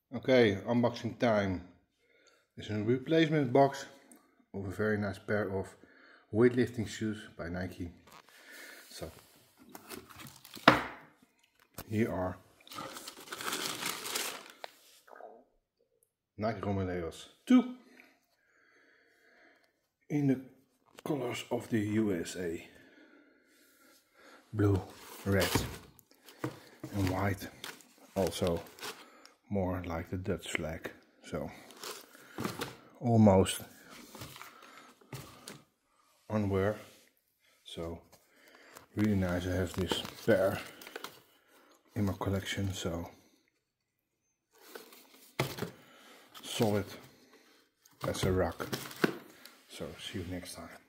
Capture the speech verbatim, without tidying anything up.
Okay, unboxing time. This is a replacement box of a very nice pair of weightlifting shoes by Nike. So here are Nike Romoleos two in the colors of the U S A: blue, red and white, also more like the Dutch flag, so almost on wear. So really nice to have this pair in my collection, so solid as a rock. So see you next time.